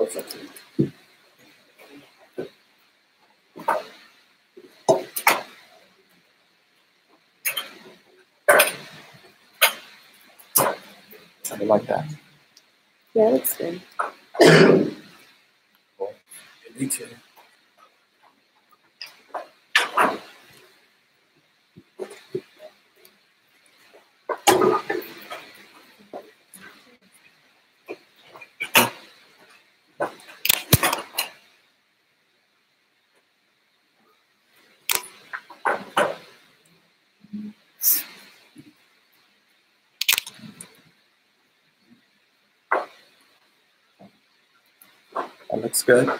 it's up to you. I like that. Yeah, that's good. Cool. Me too. That looks good.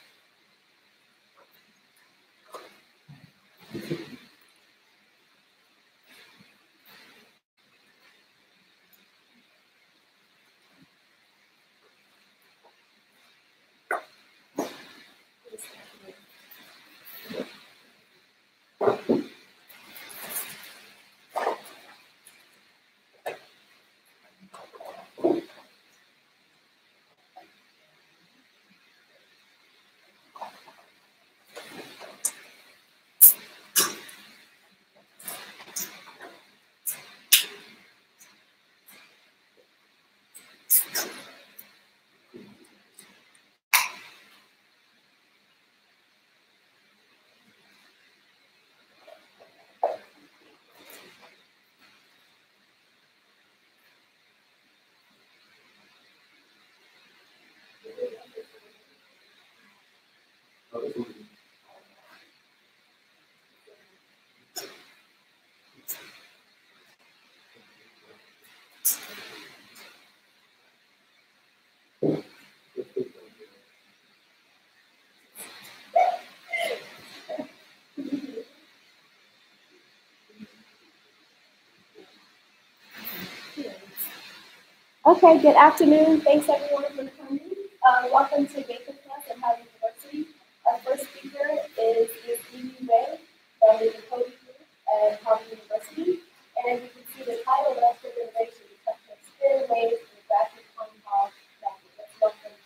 Okay, good afternoon. Thanks everyone for coming. Welcome to Baker Class at Howard University. Our first speaker is Amy Ray from the Cody Group at Howard University. And you can see the title of the presentation, Spin Waves in Graphic Compile Method. Let's welcome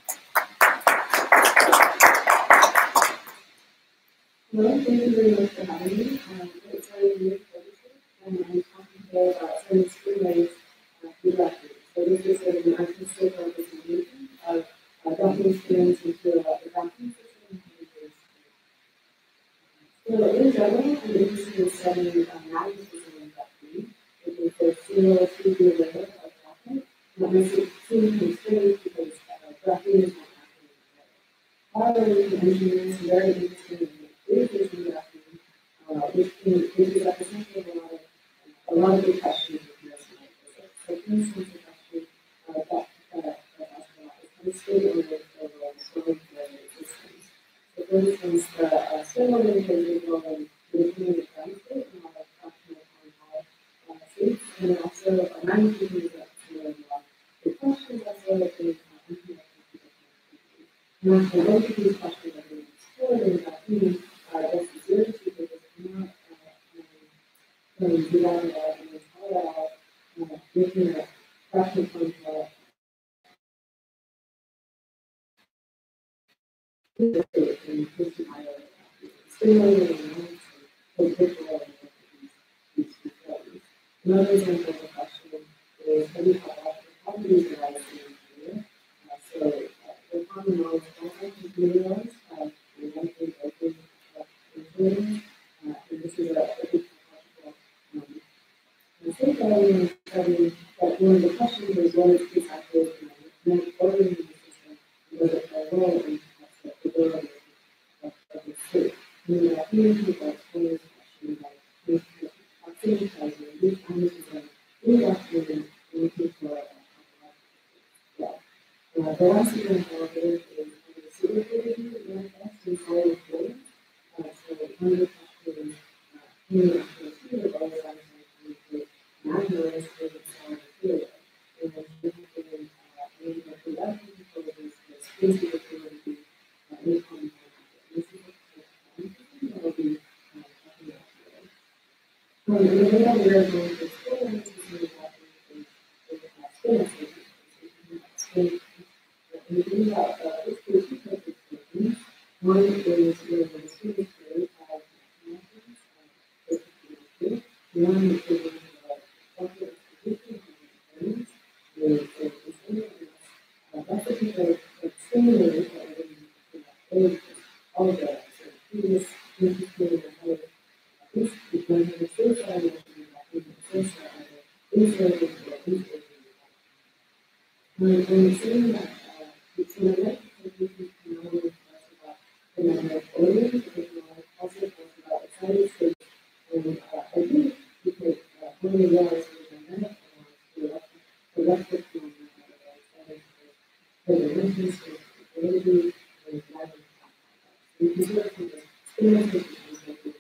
you. Well, thank you very much for having me. It's very new and I'm talking today about certain spin waves through graphics. So this is sort of an artistic representation of graphing spins into the graphing system. So in general, I'm interested in studying magnetism in graphene, which is a single 2D layer of graphite. That makes it seem constrained because graphene is not happening. However, engineers are very interested in using graphene, which is at the center of a lot of good questions with USMI physics. So for instance, a question that asks about is how spin orbit overall storage systems. So for instance, the spin orbit is capable of maintaining the ground state in a lot of fractional quantum states, and then also magnetism is up to the questions also like the internet computer. And actually, both of these questions are being explored in graphene just as research because it's not do that at all, and it's all about making a fractional quantum and pushing higher stimulating and take control of these facilities. Another example of the question is how do you have properties arise in here? So the common knowledge content is materialized in likely open intelligence, and this is a big technological mistake that I'm studying, that one of the questions is what is exactly ordering the system, and does it play a role in the stability of the state? And then here we've got this question about oxidation pressure, which magnetism in oxygen looking for the last example is the superfluidity manifest in solid fluids. So one of the questions in the fluid is always communicate magnetized with a solid fluid. And then significant in the production for this space superfluidity in common. This is what we'll be talking about today. And the way that we're going to explore this is really happening is spin And the thing about this course, two types of things. One is where the students create five mechanisms, basically. One is where cultural exposition and learnings, that's what people are stimulated by all of the previous interested in how this becomes the social when you're saying that it's an electric technology about the magnetic order, because also talks about excited states, and I think because one of the laws is magnetic electric the dimensions of ability and magnetic. You can do it from the experience of the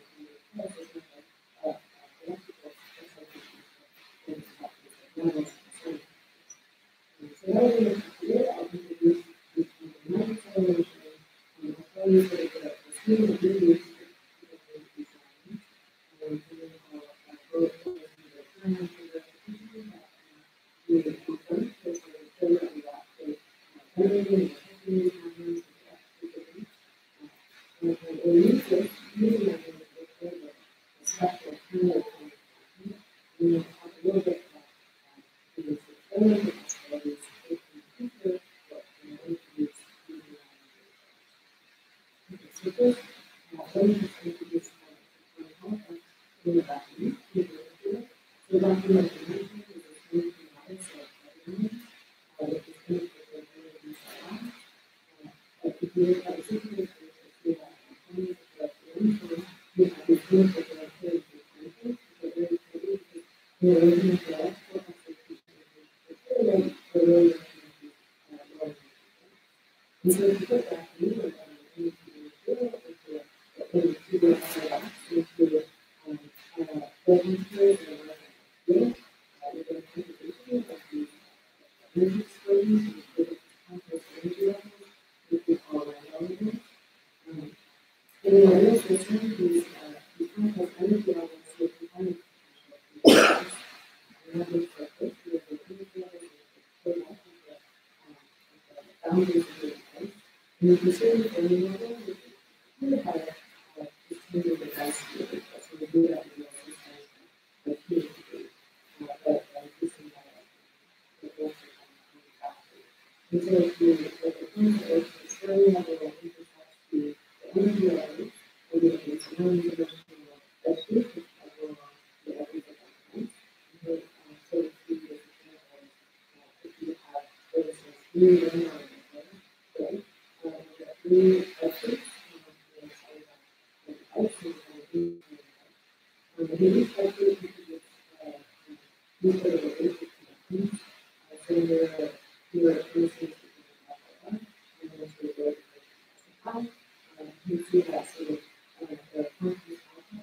so now we're going to here, I'll introduce the magnetic acceleration and I'll tell you sort of the scheme of reviews and then I'll go through the time for the execution that we have done. So I'll show you about the generating and testing and we'll use this using that in the structural kind of and we'll talk a little bit about the experimental possibilities in the future. So first, let me just introduce the document. The document I mentioned is a training notice of government, which is finished with the design. If you look at the situation, you see that companies that you have these things that are very expensive, they're very pretty, and they're looking for export and so and so if you put that in, and you do it, and you do it into references and you're going to contribution of these energy exposures and the complex energy levels, which we call relevant. And in the real system, these complex energy levels will become boundaries of the place. And you can see the level, you have this kind of device here, so we do that in the system, like here, but using the voice and so if you look at the point of the story level, it intersects the energy levels, or the one-dimensional vectors, which are along the edges of the point. And so if you look at if you have, for instance, three linear okay, three vectors, these vectors these are the basic connections. So here are for instance, you see that sort of the constant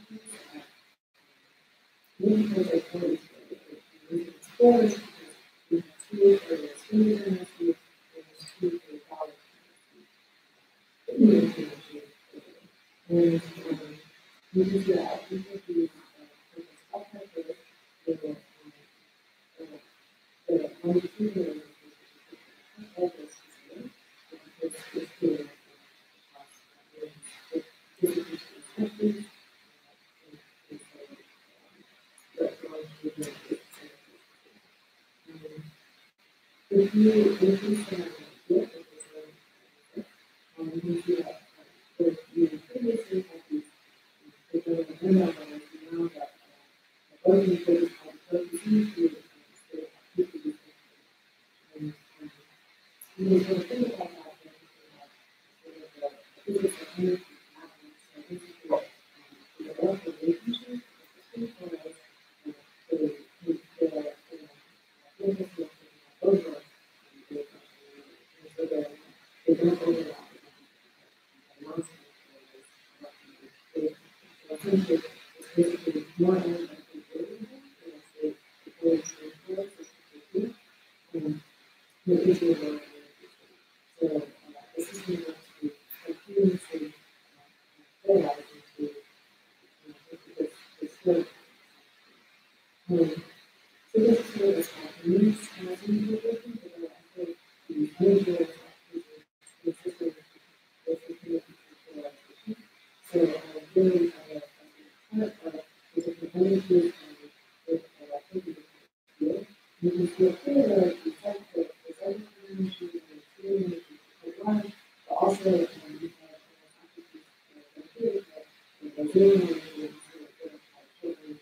because I told you it's force, we have two for the speed energy, and two for the power energy. And you can see that we can use the longitudinal if you increase the amount of work, you can see that you previously had these now that both in focus on focusing to and you can think about that physical energy the relationship they don't overlap. Basically, more energy and making sure that so this is going to be continuously realized into this work. So this is what is happening. And I think we're looking for the energy information and experience and learn, but also we have faculty that are doing and children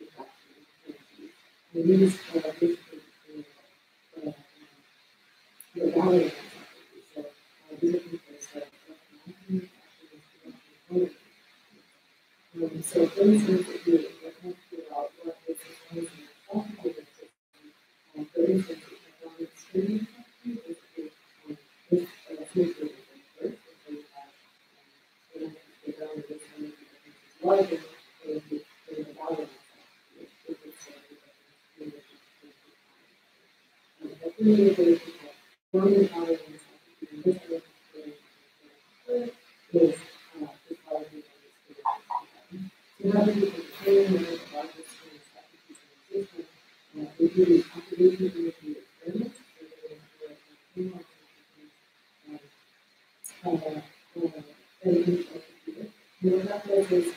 and these basically the value of so these are people that so for instance, if you think about what this is going to be, for instance, if you have an experience, basically, this usually first, if they have the value of this one is larger, they would be the value of it. But usually, one of the value of this is because so how do you contain the largest system? We do these observations and we do experiments. And what that does is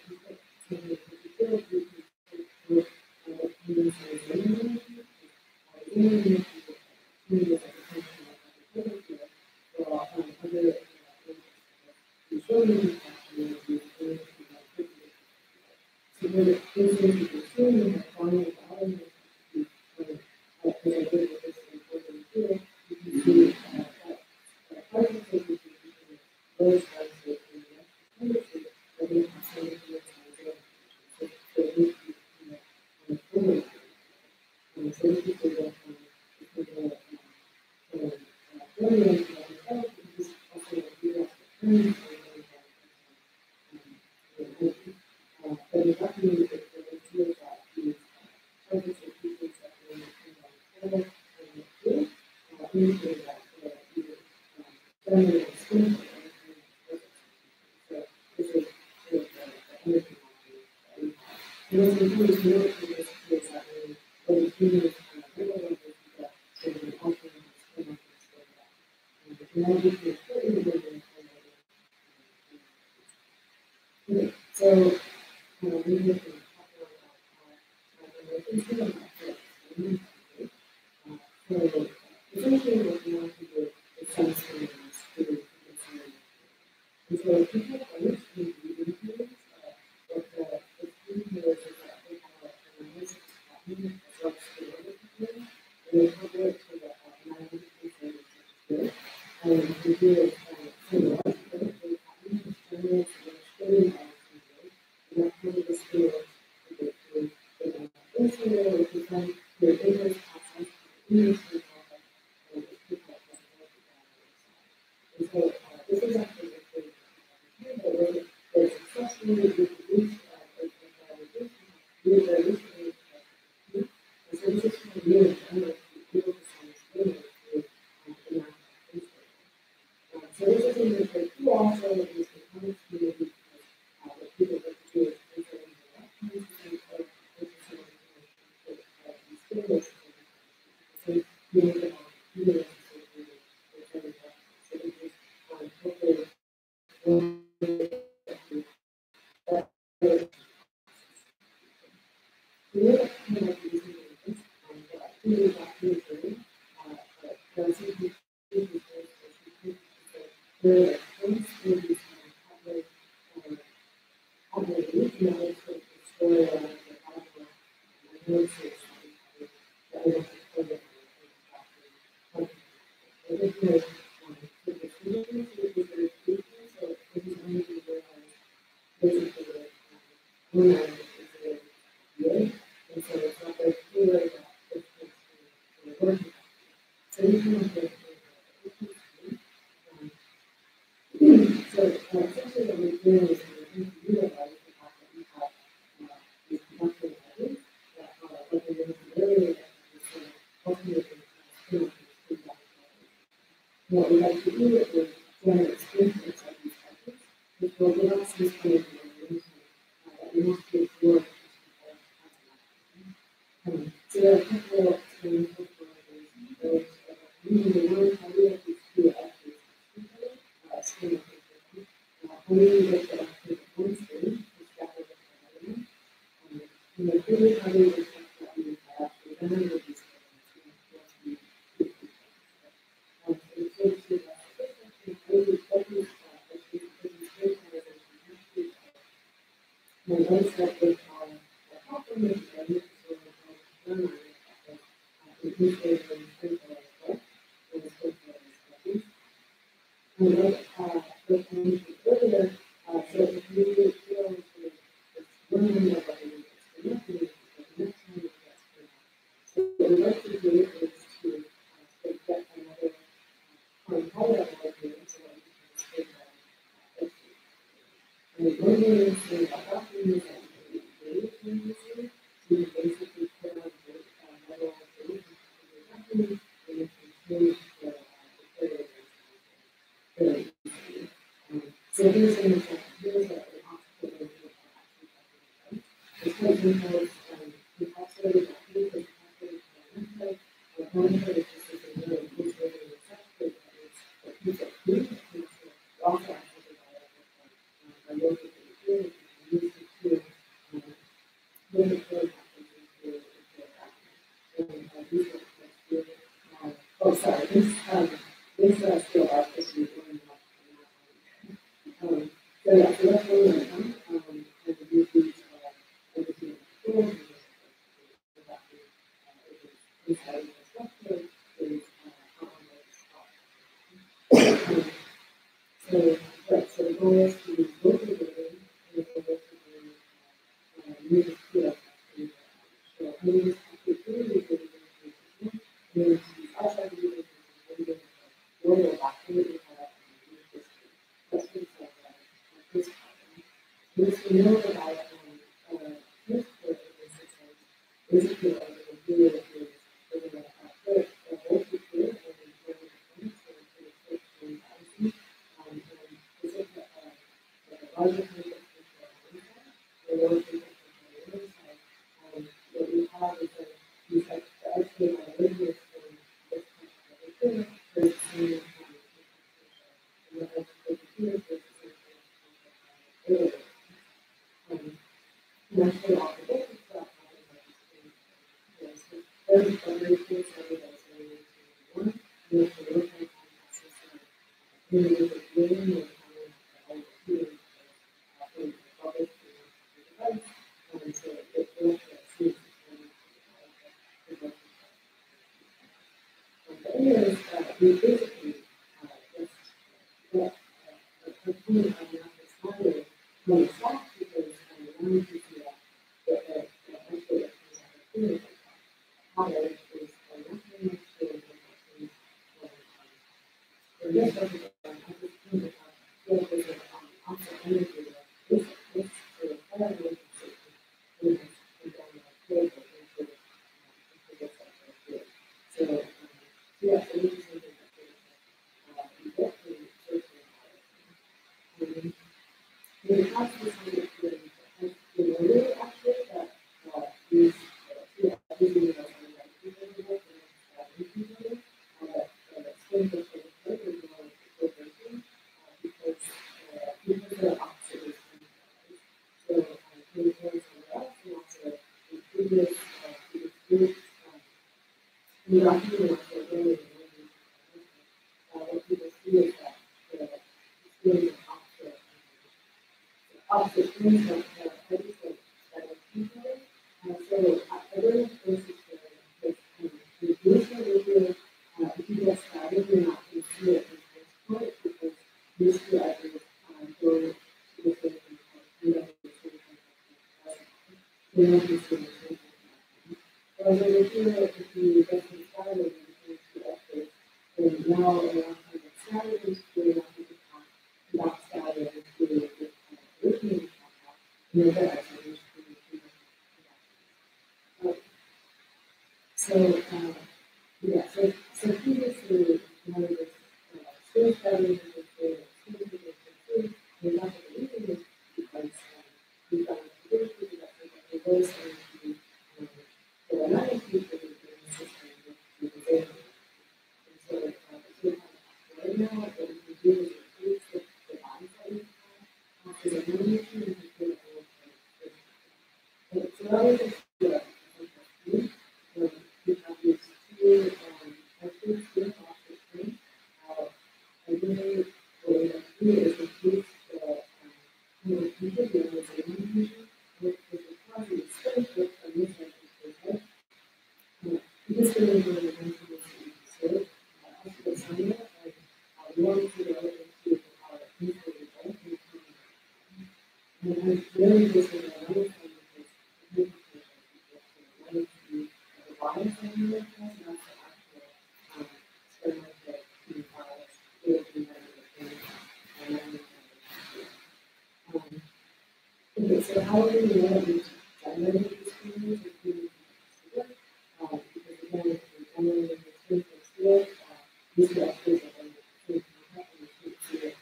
what we like to do is generate screenshots of these objects, which will give us this kind of information that we have to explore. So there are a couple of things that usually one how we have to do actually screen how we get the actual one screen, which got the element, and then really how we detect that we have actually done with these notice that they call the platform is ready to learn on it because it is very critical as well. And it's good for discussions. And like I mentioned earlier, so if you feel like it's learning about it, it's connecting, the next time it gets clear. So what we like to do is to get another higher level here so that we can stay that. And one way is to adopt things that you can engage in using. So you basically put on the level of things in your document and you can change the credit. So here's an example. Here's an obstacle that it's quite because we calculated that we could calculate the method. The method is just a very good way to accept it. It's a piece of food that makes it also actually by looking at the food, you can use it to look at food into a document. And these are the oh, sorry, this still are supposed to be going up. So yeah, so that's one of them. And the uses everything inside the structure is so right, so the goal is to look at the building and the goal is to use the field so use activities that we use outside the building and global activity that's what it's like this this we know about this part of the system basically like the video is put a voltage here and then put it in so it's and this is a larger context the lower context on the other side what we have is that these like the educated ideas from this kind of there's some and the educated here versus naturally off the basic stuff those primary things every day so we need to one we need to look at we need to learn and how to hear from the public to the device and so it will see the areas we basically just get a component of not this model from the staff because one to see that actually comes out of model is nothing to and this represents I just think about what is it also energy this sort of fire relationship and then the this here. So yeah, so this is something that we get to search for. The process has been really actually that these using because the opposite is so in terms of us and also in previous groups in the document also really what people see is that the experience of opposite things like I just like that are people. So I really think this the initial video, if you get started, you're not going to see it in this point because these two ideas go to the same and then you know the same thing. So when you hear if you get them started and you see updates, then now around time it started, you're not going to talk about started to the listening so yeah, so previously one of the school studies was the school we got the reason because we got the ability that we voice and the another people in the system with the data. And so right now what we can do is replace the body that we have after the animation and put it so that was just we have these two experts here off the screen. I really what we have to do is increase the people who are the animation with I wanted to go into our history, right? And I'm really just in the other thing is the wanted to the water thing with us, not the actual experiment that we follow with the okay, so how do we know that we generated the experience if we consider? Because again, if we're generating the experience from spirit, these are actually the contact and the spirit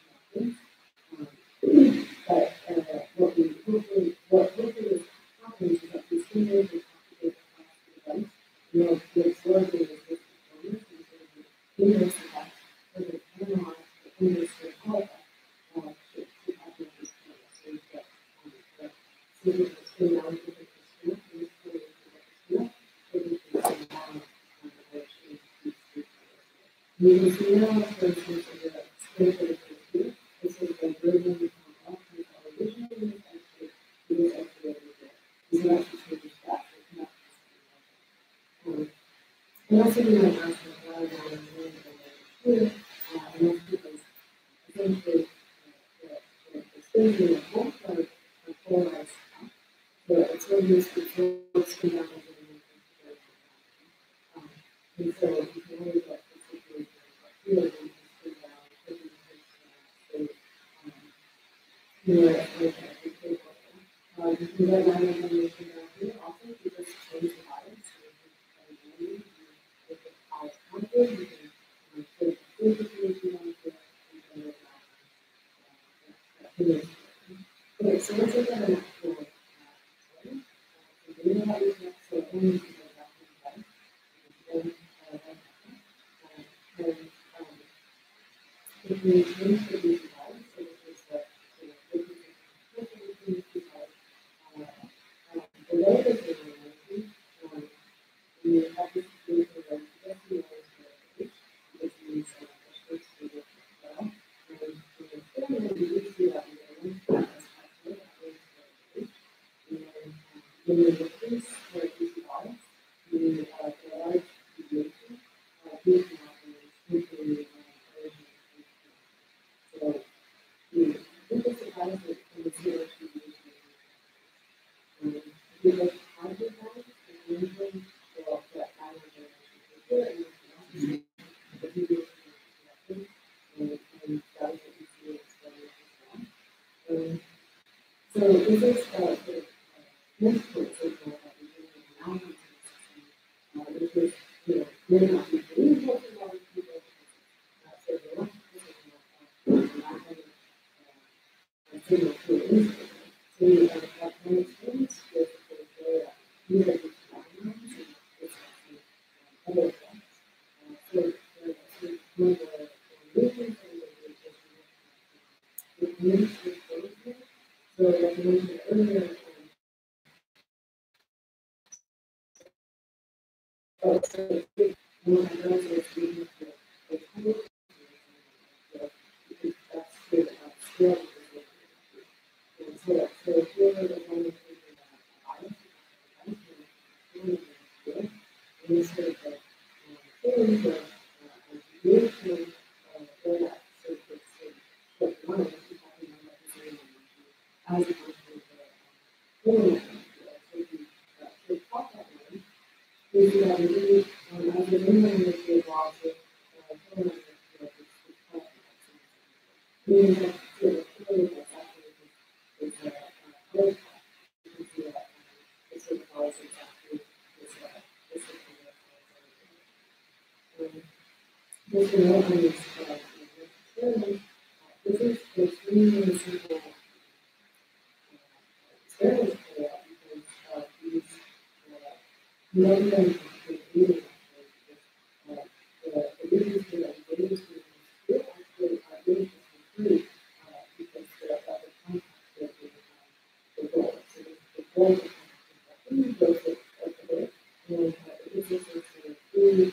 but what hopefully is happening is that these stimulus will propagate across the device, and they'll absorb the resistance performance, and so the inverse effect, or the analog, the inverse of all effect, should happen at this point. So you get the spin down to the spin up, and this point is the spin up, so you can spin down on the direction of these three colors. You can see now, for instance, in the spin for the first year, this is diverging up to the original actually it is actually over there. These are actually changes back, it's not and also you might ask me why I'm doing here, and that's because essentially the spins in the whole part are polarized up. So it's when you spin down over the and so you can only get the situation here when you spin down, you can get line information down here also if you just change the bias. So if the bias counted, you can take the information down here and then okay, so let's look at an actual experiment. So we know how these next so only to go back to the bias. If we change the base bias, so this is the below the zero energy, we have this situation where we get the noise which means the state of well. And in the experiment, we do see that we are and when we decrease the base bias, we get a large deviation due to the so the biggest surprise is in the zero deviation. If you look at the bias, the usually will get higher than the deviation and that is what we see in experiments as well. So this is the multiple signal that we use in the analysis system, which is, may not be believable to a lot of people. So the electrical signal not only signal to an instrument. So you have one experience with the these are just diagrams and it's actually other effects. So one of the reasons the community exposure. So like I mentioned earlier, one of the girls was speaking to a public because that's the scale of the and so here the one is thinking about bias, and this sort of feelings of education, they're not so but one is talking about the as opposed to the feeling. So talk that way. We do that really, as a woman with the laws of meaning that the feeling that's actually is political. You can see that it's a cause it's actually this just to note on this experiment, this is extremely simple experiments for that because these many of the reading the reasons for that the reasons for this actually are really free because the context of the goal. So the goal is the goal of the goal and this is a free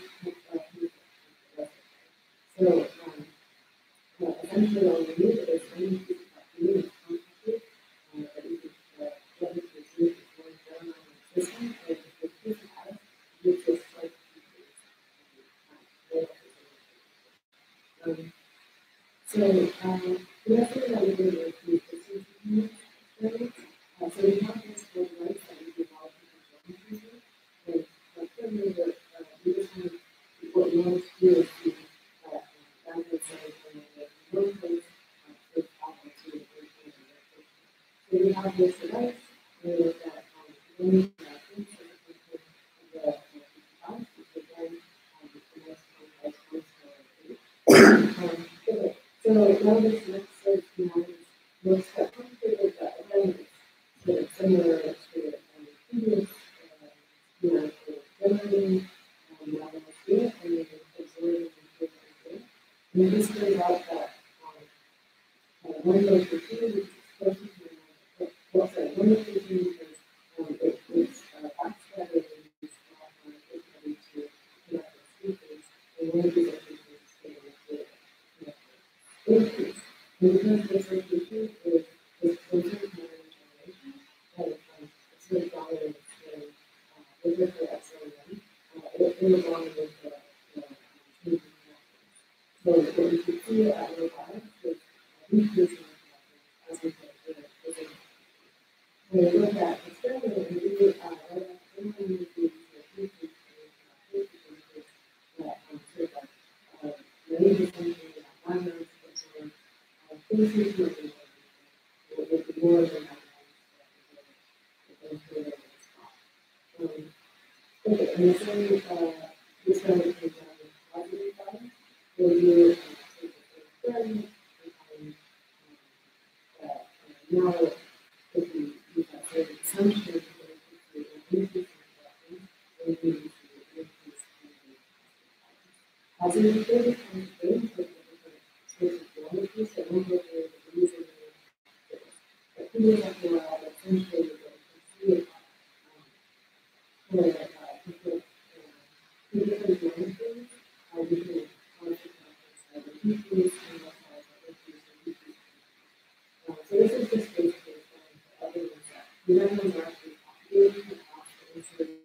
so essentially all we need is any piece of unit contacted that you could get into the suite before you go on the system and the piece of house you just like So, the rest of it I would do is the experience. So we have this whole rights that we develop in the and currently we just want what we want to do is to download some the one place to follow to so we have this device where that when things the device, which again the next one so now this next set looks at complicated elements that are similar to previous generating here and then observing and then this turns out that one location which is close to one location because it's backstabbing is ready to connect the speakers and one location is staying increase. And because this location is closer to generation, and it's sort of dominant in over for XLM, it was on with the so what we could see at low bias was decreasing as we get the when we look at experiment, we do experiment with ranges something about minors, things with more than okay, and the same this one is positive bias, where you take the experiment and now if you use that same assumption, as in the third time frame, so different geometries, so one of the reasons that people have to essentially see it for different geometries, different consequences, decrease and so this is just basically for other ones that the numbers are actually populating the cost of inserting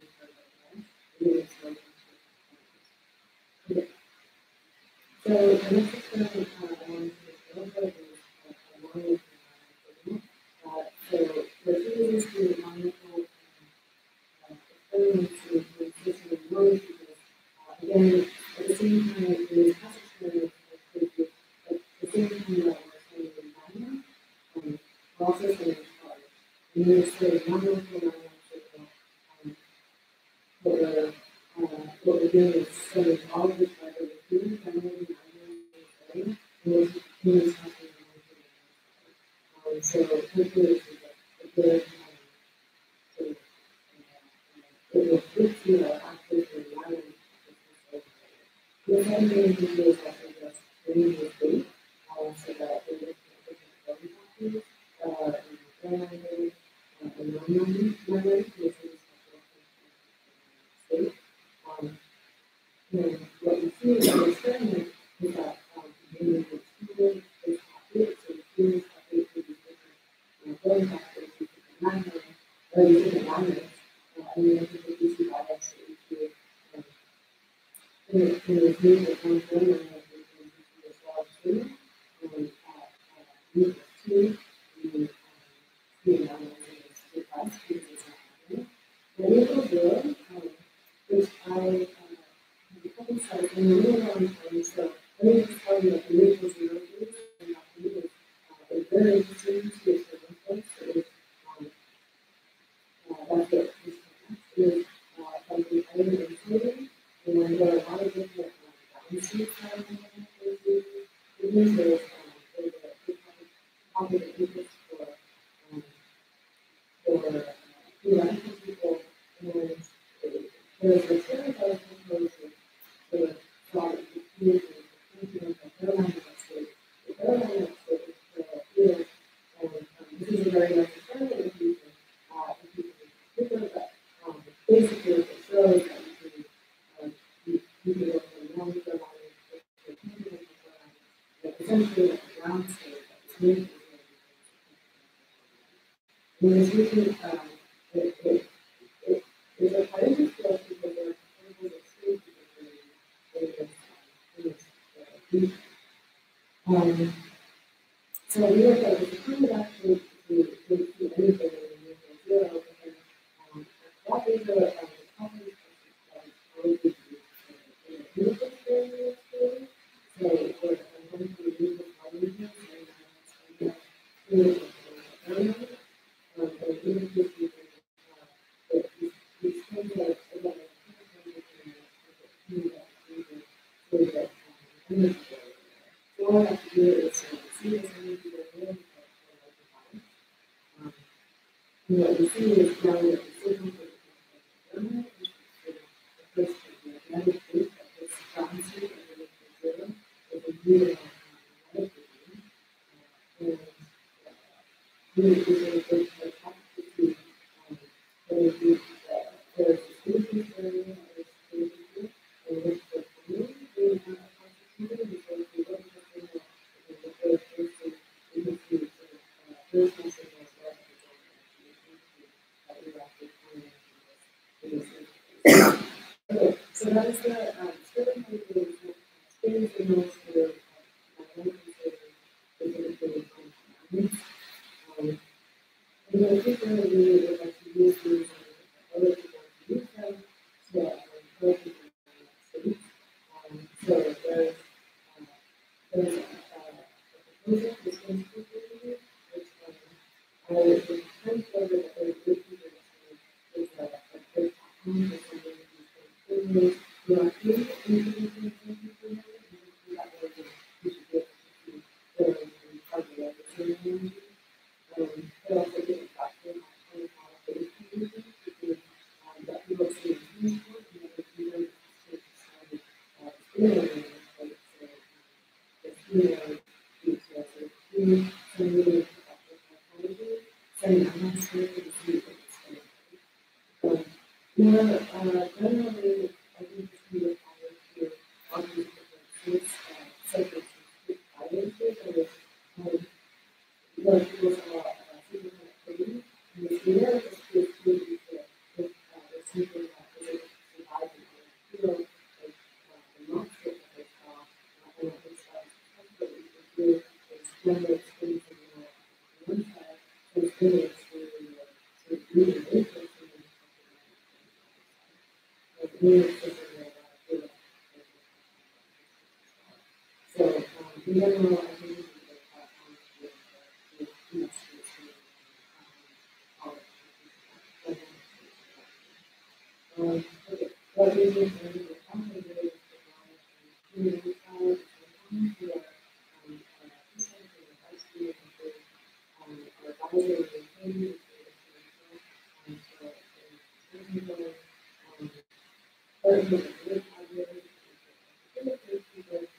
okay. So the next experiment I wanted to go over is along with so the two is the monocle experiments with system of noise because again at the same time the past experiments at the same time that we're studying the environment, we're also studying cars. And then it's the monocle what we're doing is studying all of the type of human family and humans so hopefully it's a good sort of it will fix you actually for environment. The second thing we do is also just bring the state so that we look at different factors and non-memory, which is state. And what we see in the experiment is that the student is populated, so the students populate with these different going factors, these different magnets, or these different magnets, and then the DC bias into in the group of one going magnet as well too, and group of two, the student magnet is us because it's not happening. The label there, which I so in the middle of time, so let me just tell you that the label 0 is and that is very interesting to experience. So it's that's it. Is from the iron insulating, and there are a lot of different downstream there's popular interest for theoretical people, and there's a certain kind of proposed the thought of the field and the paradigm state. The paradigm state is the field, and this is a very much experiment if you can but basically it shows that you can go from one paradigm to essentially like a ground state that is moving. And it's really it's a part of this field because there are proposals of state in this region. So we looked at the kind of actually to anything in the zero, and what is the common that would be in the user experience really? So for one to use the languages and all I have to do is see this energy within and what we see is now that the signal for the government is the first of the United States that this provinces and the zero is a year and we is a good attack to see whether it is there's a solution area or a solution and this is the community we have a constitution because we don't have to know the first person in the future first person as well. Okay, so that is the student who is experiencing most of the in the future, we would like to use these other people to use them to encourage people in the cities. So there's a proposal for this institute, which I would encourage over the other group people is a great platform for somebody who's been privileged, who are really introducing things to them, and that way we should be able to see their target of the same but also get a platform on how they can use it because that people see it's useful and other people to decide experimenting with it. So it's either some really professional psychology, some unnecessary to see what it's going to be. More generally, I think it's really required to all these different subjects and biases or what people are seeking activity, and the theater is to achieve the something that is surviving on the field, like the monster that they saw, and I think what we can do is when they're experiencing on one side, so it's really experiencing sort of really interest in something like really something that so in general, I think this is a platform to okay, what we do is the company is to provide community side and we are assistant to the high school and our advisor and training and so technical partner with good ideas and people and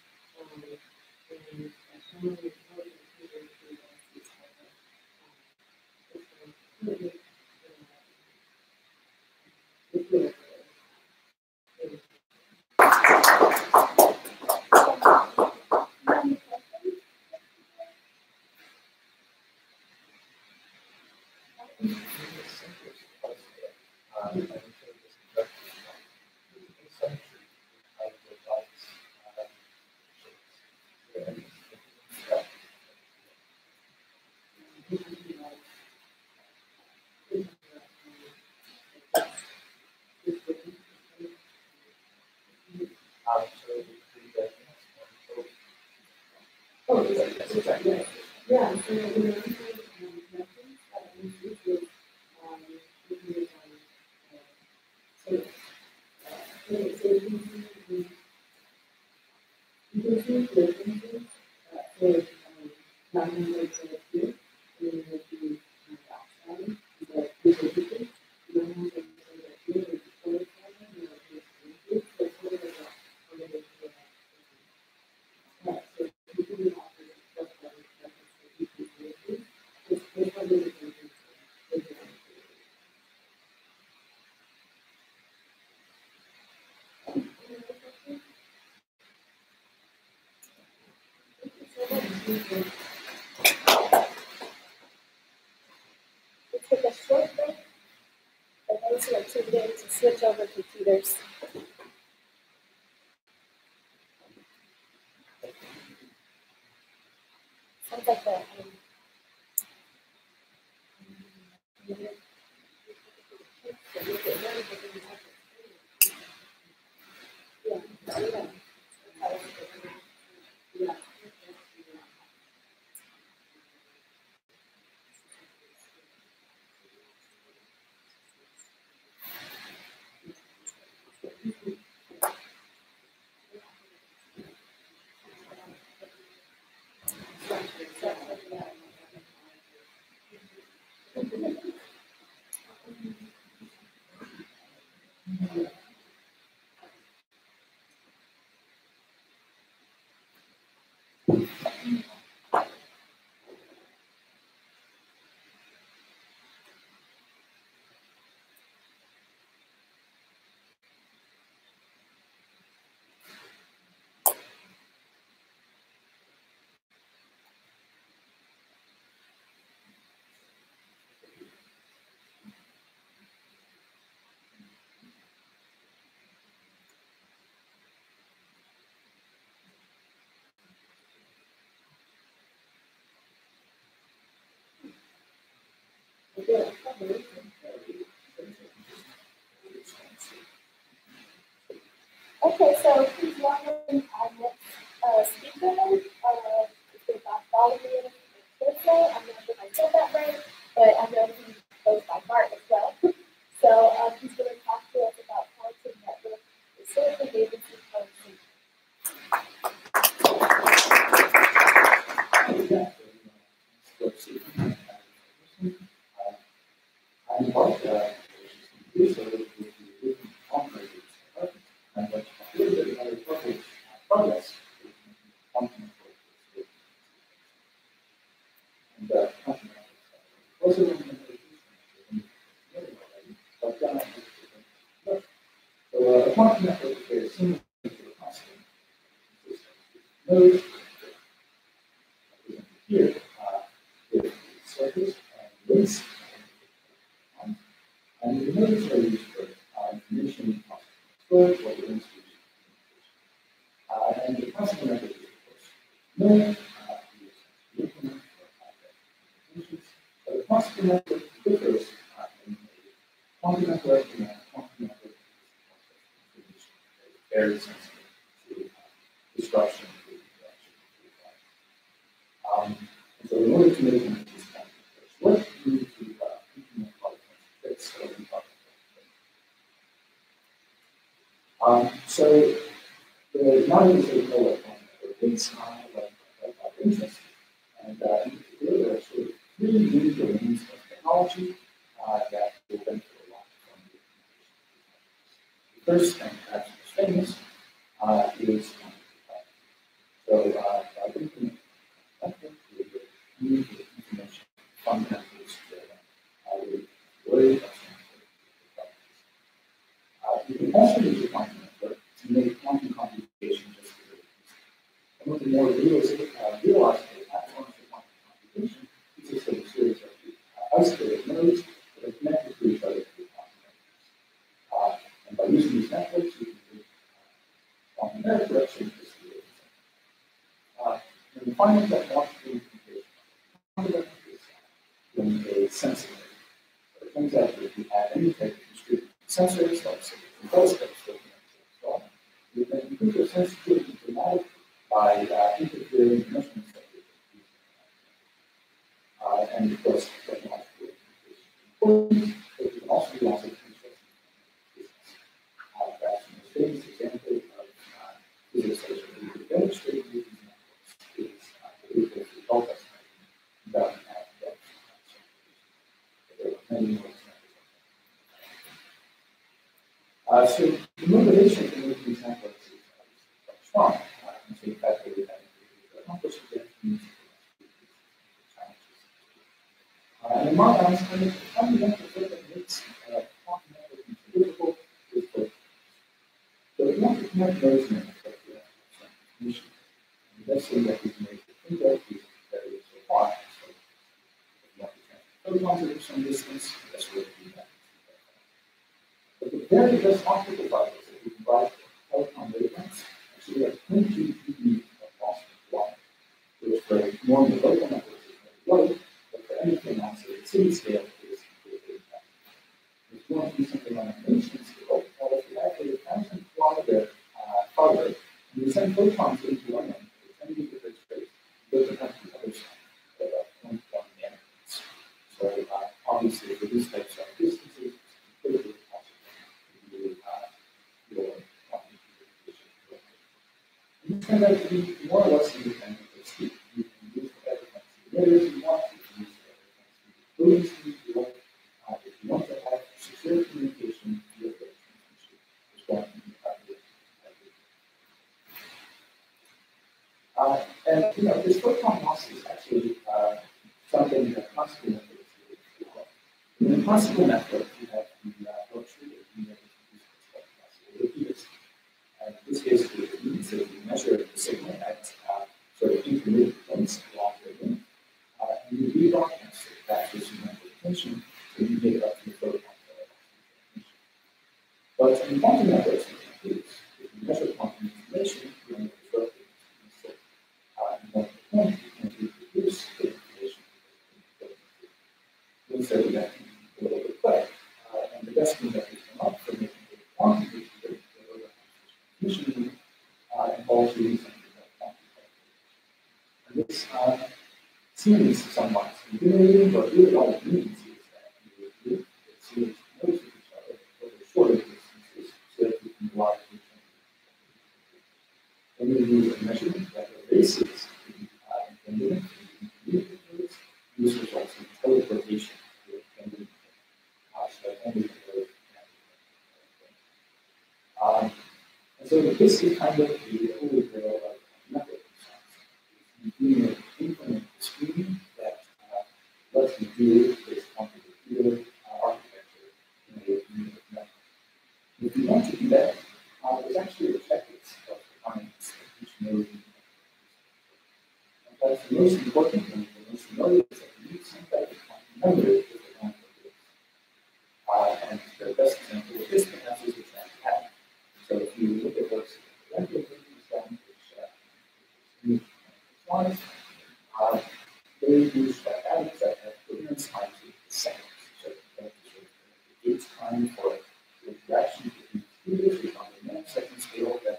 showing the help and people to these type of yeah, so we are connections that include so you can see differences for non-members of here, and then if you outside, but people different, non-members of here, there's a color pattern, and there's so sort of like a little bit so you can be offered stuff that is reference to each individual. It's probably the difference. Let's take a short break. For those who are tuned in to switch over computers. It's like the Okay, so please welcome our next speaker. It's about Valerie Thursday. I'm not sure if I said that right, but I know he goes by Bart as well. So he's going to talk to us about Carlton Network, historical agency policy. I'm Bart. And a little bit about the progress. And also, so a quantum network is very similar to a constant. Nodes here with circuits and links. And the nodes are used for information storage or the links and the constant network is, of course, node. But the constant network differs in a quantum network and a quantum network is very sensitive to disruption. And so in order to make them these kind of networks work, you need to implement a lot of tricks that we talked about. So the nowadays they know what quantum network links are, what interest. And in particular, there are sort of three new domains of technology that will benefit a lot from the implementation. The first, and perhaps most famous, is so by implementing network, we will use the information fundamentals that we worry about. You can also use the quantum network to make quantum computation just a little easier. Some of the more realistic platforms for quantum computation consist of a series of isolated nodes that are connected to each other through quantum networks. And by using these networks, you can do quantum networks in this way. And the final step of quantum computation is doing a sensor. So it turns out that if you have any type of distributed sensors, like say telescopes, you can improve your sensitivity dramatically by interfering in measurements that you use. And of course, technological implementation is important, but you can also do lots of interesting business. Perhaps the most famous example of physics that we could demonstrate with these networks is the vehicle for bulk estimation done at depth. There are many more examples. So the motivation for making these networks is quite strong. And so the fact that we have to accomplish it means challenges. And in my eyes, the fundamental thing that makes quantum networking difficult is focus. So if you want to connect those networks, you have to have some information. And the best thing that we can make the index is that it is so far. So if you want to transfer photons at some distance, that's where we do that. But the very best optical fibers that we can buy for telecom wavelengths actually have 22 dB of Boston water, which is very normal local networks is very low, but for anything on, say, the city scale, it is completely impacted. If you want to do something on a nation scale, well, if you have a 1,000-kilometer fiber, and you send photons into one end, at 10 gigabits rate, you go to the other side at about 0.1 nanometers. So obviously, for these types of distances, it's completely possible to do your quantum computation. And this turns out to be more or less independent of speed. You can use whatever emitters you want, you can use whatever including speed you want. If you want to have secure communication via the transmission, there's going to be and this photon loss is actually something that classical methods do well. In the classical method, you have the luxury of being able to use what's called classical repeaters. And this basically means that you measure the signal at sort of intermediate points along the link, and you rebroadcast it back to some amplification, so you get up to the photon. But in quantum networks, you can do this. If you measure quantum information, you only refer to it. You can reproduce the information. So you have a little bit quick. And the best thing that we come up for making a quantum computer, the transmission involves using something like quantum calculation. And this seems somewhat intimidating, but really all it means is that you get series nodes of each other over shorter distances so that you can block each other. Then you use a measurement that erases the use results in teleportation to independent so that only the and so this is kind of the holy grail of network science. You do an infinite screening that lets you do this quantum computer architecture in a unit network. If you want to do that, there's actually a checklist of the kinds of each node. That's the most important thing. The most familiar is that you need some type of quantum memory to the quantum computer. And the best example of this perhaps is the transpath. So if you look at what's the rental system, which ones, they use atoms that have coherence times in seconds. So the gauge time for the interaction between computers is on the nanosecond scale. That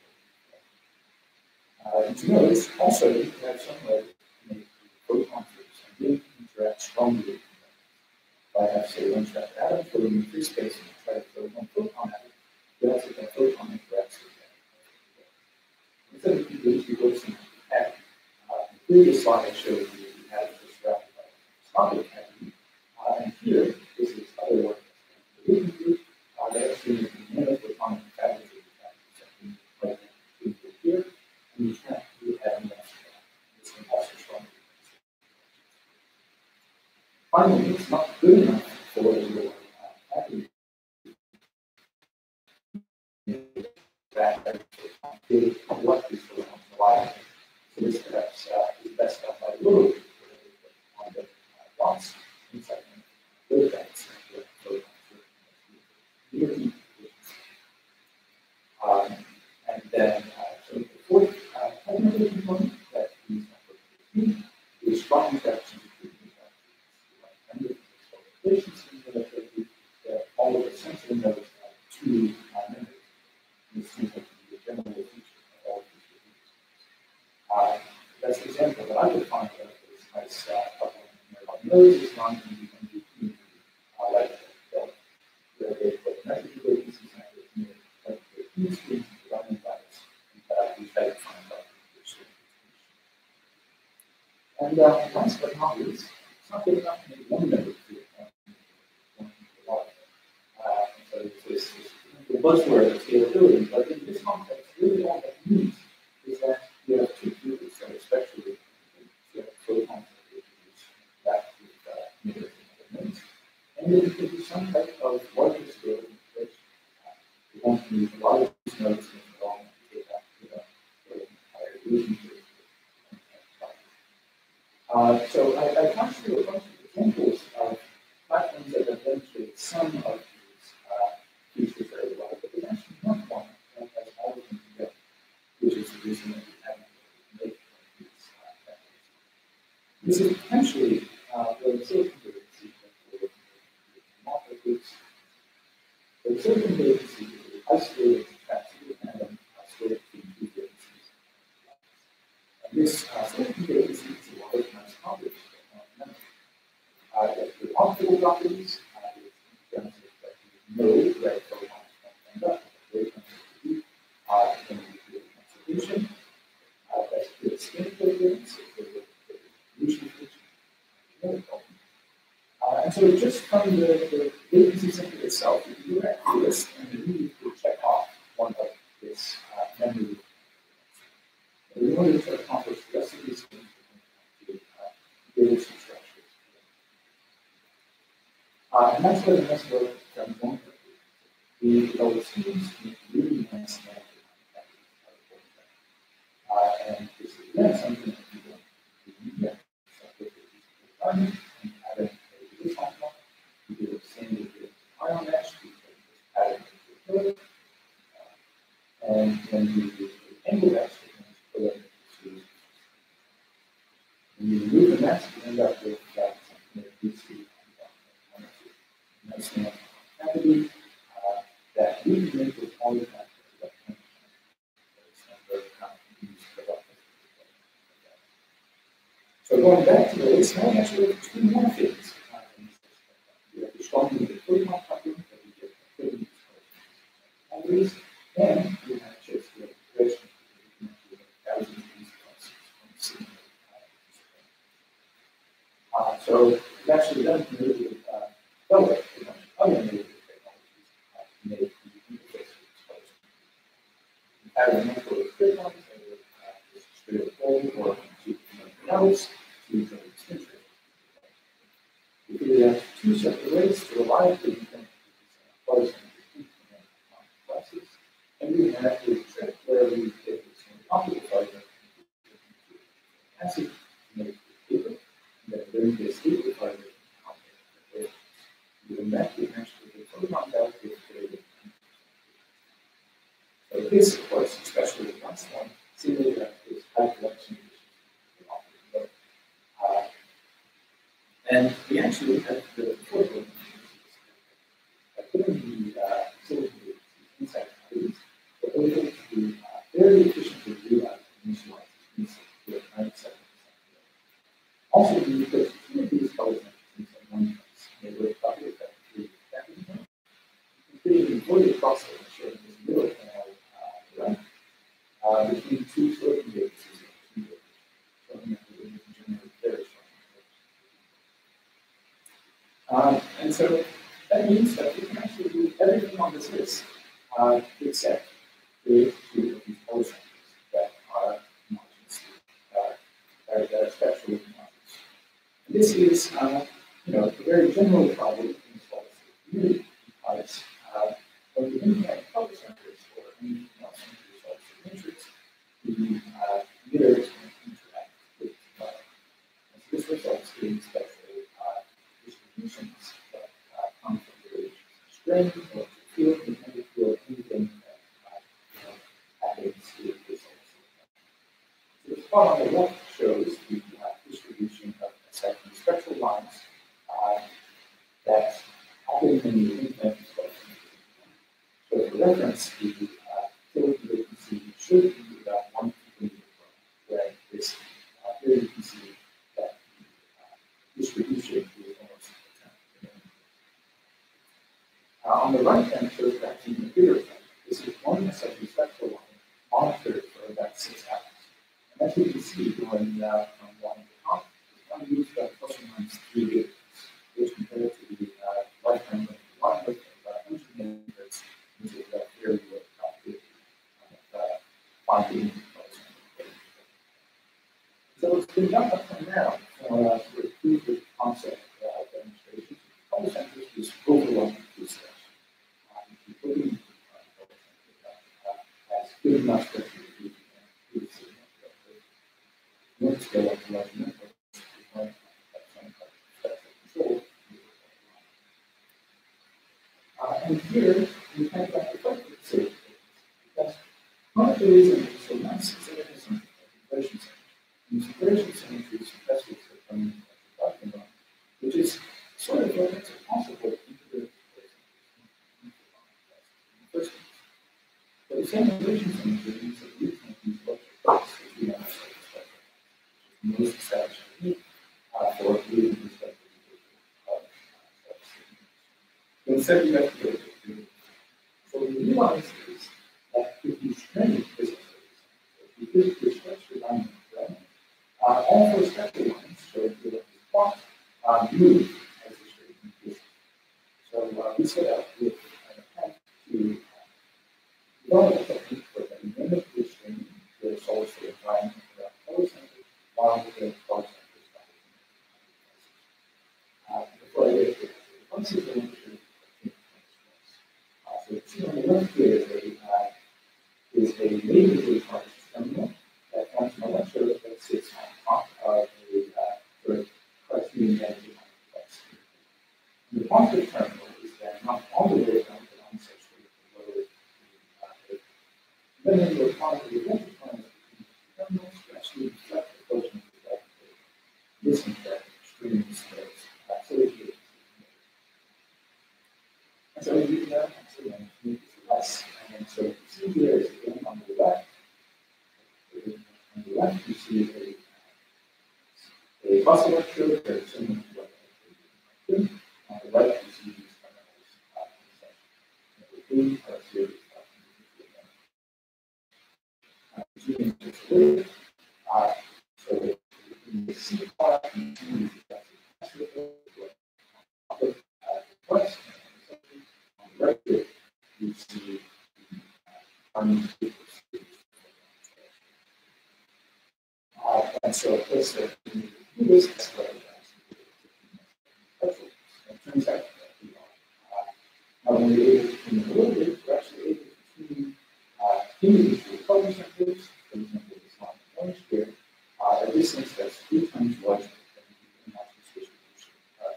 and to notice also you can have some way to make proton groups and they interact strongly with them. If I have, say, one trapped atom floating in free space and I try to throw one proton at it, you also that proton interacts with that. Instead of computers, you go to some atom. In the previous slide I showed you the atom was surrounded by a microscopic atom. And here, this is other work that's done for the group. They actually make a nanophotonic fabricated atom, something like that here. And you can't do having that. It's an extra strong. Finally, it's not good enough for your atom that what is going on the line. So this perhaps is best done by the little on the dots inside the little dots. And then so the fourth technical component that these networks need is strong interaction between the efficiency that all of the sensor nodes have two memories. This seems like the general feature of all of these. That's the example that I would find of this nice couple of nodes is non-MVP like that, where they put message latency sensors near like the key screens running bytes and we try to find out which and last but not least, it's not good enough to make one node to so it's the buzzword of scalability, but in this context, really all that means is that you have two qubits that are spectrally you have photons that they produce back with emitters and other nodes, and then you can do some type of larger scale integration. You won't need a lot of these nodes in the long to take out the entire illusion. So I talked to you a bunch of examples of platforms that have demonstrated some of these features very well, but there's actually not one that has all of them together, which is the reason that we haven't made these networks. This is potentially where the silicon vacancy so the silicon vacancy is an isolated transient atom split between two vacancies. And this silicon vacancy is a large mass property. The optical properties, in terms of that you know that photons can conduct, very sensitive in the constitution, that's the spin coherence, the distribution function. And so just from the vacancy center itself, you can go back to this and you need to check off one of this memory. But in order to accomplish the rest of these things, we're going to build some structures. And that's where the next work from one we develop schemes to make really nice and this is again something that we don't yet. So and add a this one. We do the same with the ion mesh, we add it to the code. And then we do the angle mesh, we put it into when you remove the mesh, you end up with something that you see nice cavity that we can make with all the factors that can so going back to this, now actually have two more things. We have the strong the photon coupling that we get from cavities, and we have chips with integration with thousands of these processes. So we've actually done a little bit of develop a bunch of other native technologies to make the interface exposed. We have a number of good ones that are just straight forward or to else to the extension. We figured out two separate ways to reliably implement these closed and complexes. And we have a trick where we take the same optical fiber acid to make the paper, and then bring this paper fiber to doing that, we actually get photon out with the so this, of course, especially the last one, simulated is high collection. And we actually have the photo by putting the silicon inside the cavities, we're able to very efficiently realize and initialize this with 97%. Also, we put two of these colors inside one place. They were probably effectively including fully across it, showing this middle panel right between two silicon vacancies, showing that we can generate very strong. And so that means that we can actually do everything on this list except create two of these pole centers that are homogeneous, that are spectrally homogeneous. And this is, a very general problem in solar community because when you impact pole centers or anything else into the solar matrix, the emitters interact with each other. And so this results in spectral distributions that come from the radiation strain or field, magnetic field, anything that happens with this also. So the plot on the left shows the distribution of second spectral lines that happen when you implant the spectrum. So for reference, the silicon vacancy should be about 1 meter where this here you can see that the distribution is almost 10. On the right hand shows that the bigger effect. This is one second spectral line monitored for about 6 hours. And as you can see, going from line to top, it's one used plus or minus 3 gigahertz, which compared to the lifetime of the line with about 100 megahertz, which is about very low probability of finding. So it's been done up to now for proof of concept demonstrations. All centers is overwhelming two steps. Including as good enough that you can not scale up to large networks, you might have some control. And here we kind of have to fight with safety because one of the reasons it's so nice is that it has some integration centers. And these integration centers, especially from statistics that actually need for reading this stuff. So instead, you have to go to the so what we realize is that if you string physics, if you physically structure line right, all those vector lines, so if you look at the plot, move as the straight line physics. So we set out with an attempt to develop a technique for the mimic the string to a solid state environment around color center while the color center is before I get to it, once you go into so see on the left here is a negatively charged terminal that comes from a lecture that sits on top of a sort of cartoon energy complex. The positive terminal is then not all the way down to the onset state below the then in the positive negative terminals to actually reflect the portion of the electric this effect stream space. So if you and so we do that, and so then we use less. And so you see here is again on the left. On the left, you see a bus electrode very similar to what I did. On the right, you see these terminals in the green are series zooming just a little bit. So in the C part, you see the right here, you see and so of course that you do this escalator it turns out that we are not only able to clean a little bit, we're actually able to clean these recovery centers, for example, this line orange here, a distance that's 3 times larger than the maximum distribution.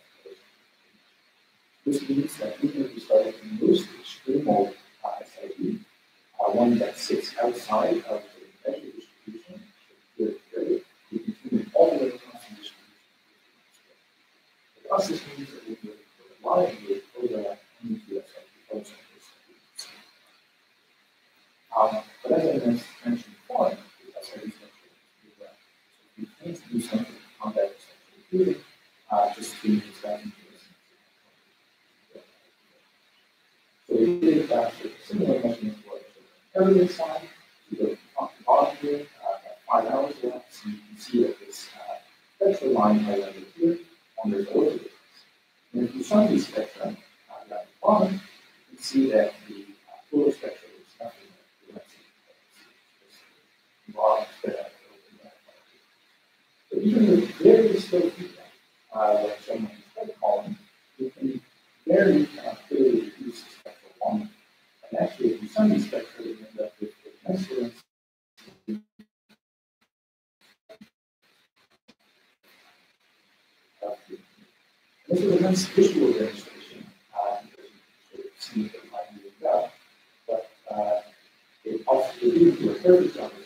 This means that even if we started to use the extreme mode SID, one that sits outside of the measure distribution, we can tune all the way across the distribution. For us, this means that we can rely on the overlap in the SID also. But as I mentioned before, the SID structure is well. So we can't do something on that structure, just to use that into this. So we did similar measurement for the area side. We go top to bottom here, at 5 hours left, so you can see that this spectra line highlighted here on the order difference. And if you sum these spectra down at the bottom, you can see that the total spectra is nothing like the rest of bottom spread out over that. But even with very slow feedback, like shown on the spread column, we can very clearly reduce the spectral volume. And actually, if you sum these spectra, you end up with an excellent this is a nice visual demonstration because you can see that it might be up, but it also leads to a third example of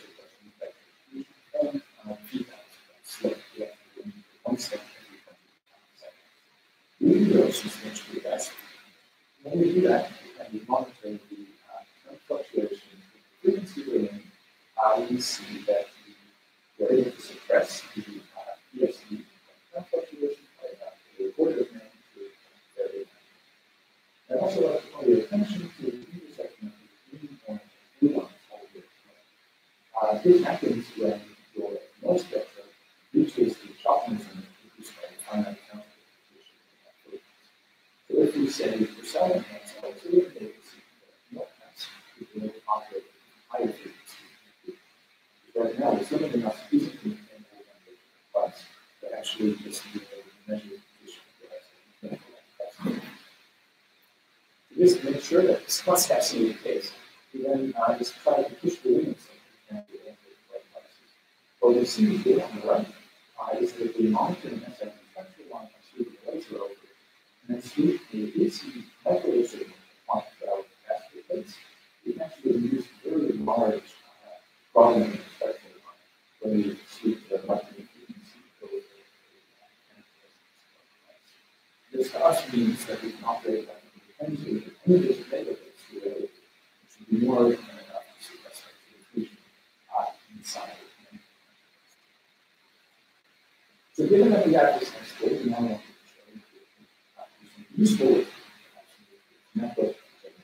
feedback. Slope, one step every 20 seconds. We can go substantially faster. When we do that, and we monitor the current fluctuations with the frequency we're in, we see that we're able to suppress the ESD current fluctuations by about a quarter of magnitude every time. And also, I want to call your attention to the intersection of the green, orange, and blue lines all here. This happens when your noise spectra reaches the sharpness limit produced by the finite count of so if we say for cell enhanced oscillator, they can see that no pass, we can operate at higher frequency. Right now, there's something enough physically in the class that actually just be able to measure the position of the just to make sure that this must actually be the case, we then just try to push the limits of the right places. What we see here on the right is that we monitor an SID structure line through the laser over and then through the AC microwave signal quantified out capacitor plates, we can actually use very large volume spectral line when we sweep the microwave frequency over this to us means that we can operate like tens of hundreds of megabits today, which would be more than enough to suppress the inclusion inside of the So given that we have this nice goal, we now want to do some useful network.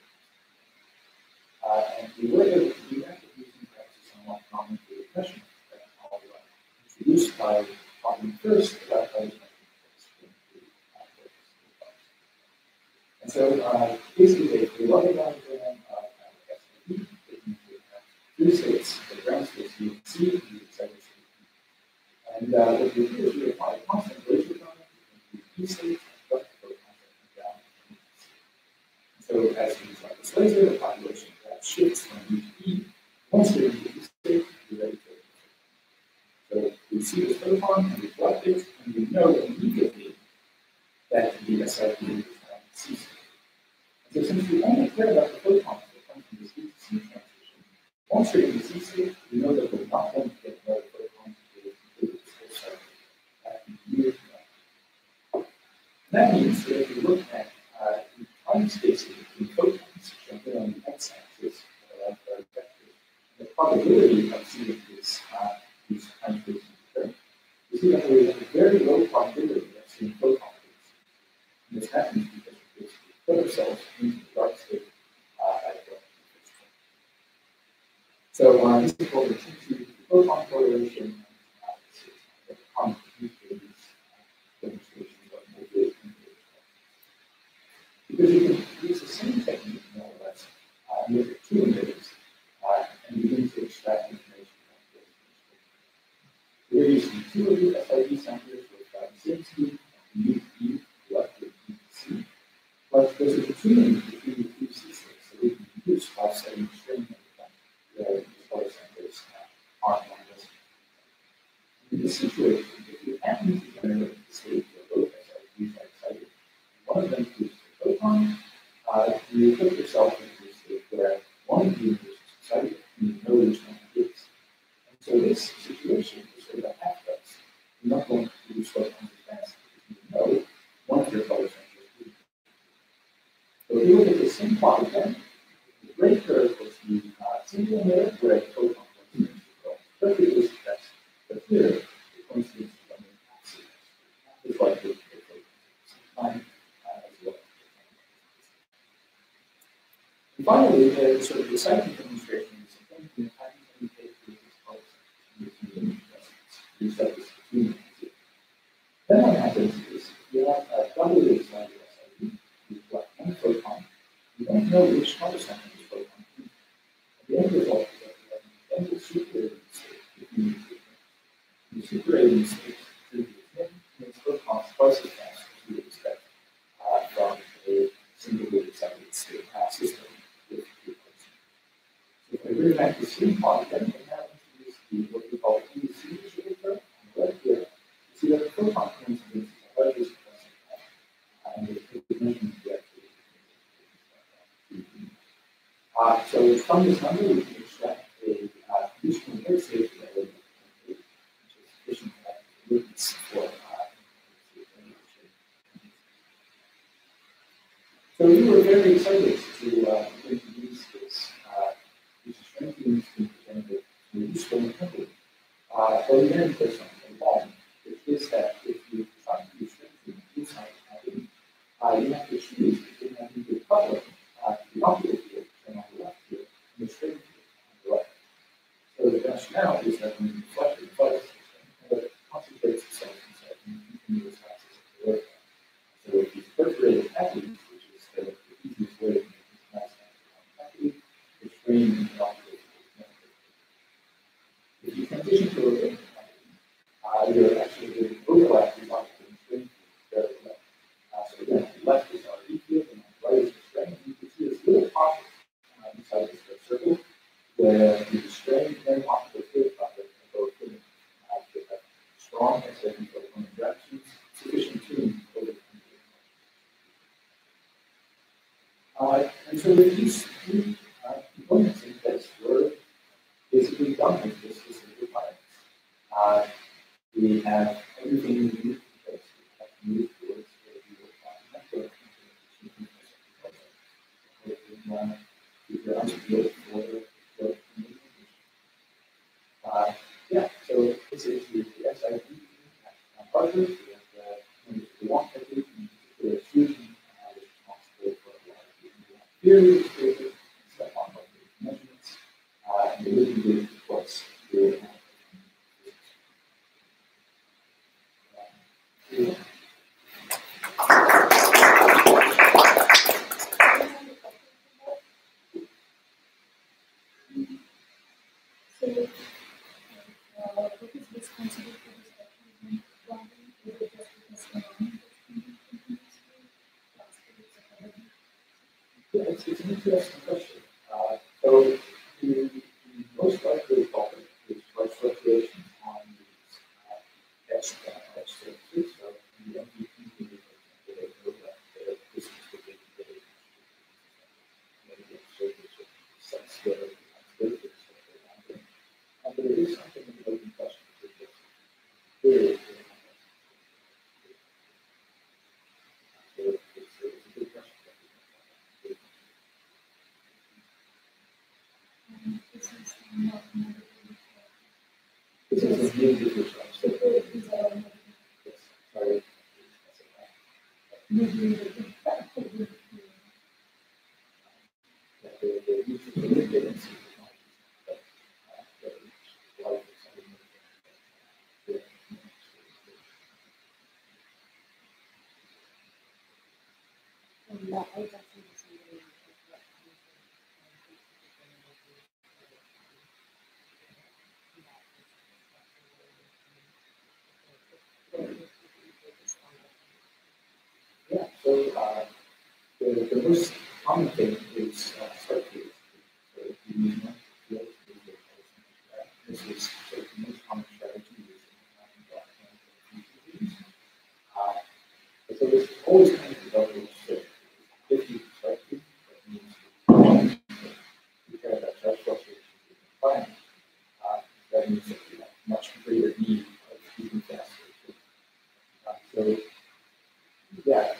And we were able to do that using perhaps a somewhat common data measurement that I'll introduce by talking first about how and so basically the water diagram of SID taking into account three states, the ground states you can see, and the excited state. And what we do is we apply a constant glacier current in the states and flux flow constant down. So as we saw this laser, the population graph shifts from U to E. Once we're in the E state, we're ready for it. So we see this photon and we plot it, and we know immediately that the SID is C state. So since we only care about the photons that come from this E to C transition, once we're in the C state, we know that we're not going to get another photon to complete this whole cycle. That can be years from now. That means that if we look at the time spacing between photons, shown here on the x-axis, the probability of seeing these time spacing occur, we see that there is a very low probability of seeing photons. And this happens because we basically put ourselves into the dark state at the so this is called the T2 photon correlation. This is a common use case demonstration of multi because you can use the same technique more or less, look at two emitters and begin to extract information from those. We're using two of the SID samplers with the same speed and U left with UC. But there's a continuum between the two systems, so we can use offsetting strain where these other samplers aren't on this. In this situation, if you happen to generate a state where both SIDs are excited, one of them produces a photon, you put yourself into a state where one of the universes is excited and you know which one it is. And so this situation is sort of a half-life. You're not going to produce photons as fast because you know one of your color centers is. So if you look at the same plot again, the gray curve was the single emitter where a photon was perfectly expressed. But here, the coincidence is on the axis. It's like the time as well. And finally, the sort of exciting demonstration is something that happens when you take this pulse and you set this between them. Then what happens is you have a doubly excited SID, you've got one photon, you don't know which color center this photon is. The end result is that you have an endless superating state between these two things. The superating state makes photons twice as fast as you would expect from a singly excited state system with two parts. So if I bring back the same plot again, we have introduced what we call the EC sugar curve on the left here. You see that the photon coincidence is a largely suppressing path, and the measurement of the activity. So from this number, we can extract a conditional hair state level, which is sufficient movements for so we were very excited to introduce this strengthening scheme presented to a useful method. But we ran into something wrong, which is that if you try to do strengthening inside the cavity, you have to choose between having the coupling the optical field and on the left field, and the strain field on the right. So the rationale is that when you reflect the device, it concentrates itself inside the continuous axis of the road. So if you perforate cavities, which is the easiest way to make this nice cavity, the strain in the optical field is if you transition to a rotating cavity, you're actually going to overlap the optical and strain field very well. So again, on the left is our E field, and on the right is the strain. You can see this little pocket inside this circle where the strain and optical field pocket are both in with a strong SID photon interactions, sufficient tuning over the and so with these two components in place, we're basically done with this specific requirements. We have everything we need because we have to move towards the network yeah, so this is the SID larger. We have the one technique, in particular, fusion, is responsible for a lot of the theory, step on measurements, and the living group, of course, the What is responsible for this achievement problem? Is it just because environment is continuously? Yeah, it's an interesting question. So the most likely culprit is price fluctuations on these edge surfaces. So the MVP is they know that this is what they can maybe a surface or some scale of surface. But it is something in the open question that is very, very so it's a good question. This is not negative. This is a new decision. So These are yes, sorry. negative. Yeah, so the most common thing is start fields. So if you use one field, this is sort of the most common strategy used in and so there's always kind of developing shift. If you start field, that means you care about charge fluctuations in the environment. That means that you have much greater need of keeping faster. So yeah,